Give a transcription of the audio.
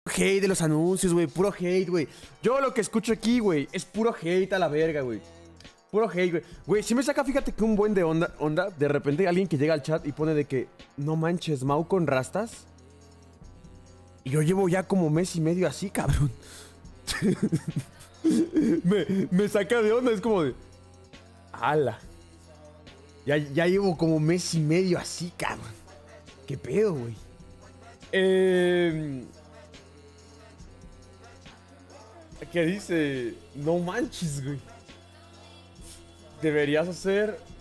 Hate de los anuncios, güey. Puro hate, güey. Yo lo que escucho aquí, güey, es puro hate a la verga, güey. Puro hate, güey. Güey, si me saca, fíjate que un buen de onda, de repente alguien que llega al chat y pone de que, no manches, Mau con rastas. Y yo llevo ya como mes y medio así, cabrón. me saca de onda, es como de, ala. Ya llevo como mes y medio así, cabrón. ¿Qué pedo, güey? ¿Qué dice? No manches, güey. Deberías hacer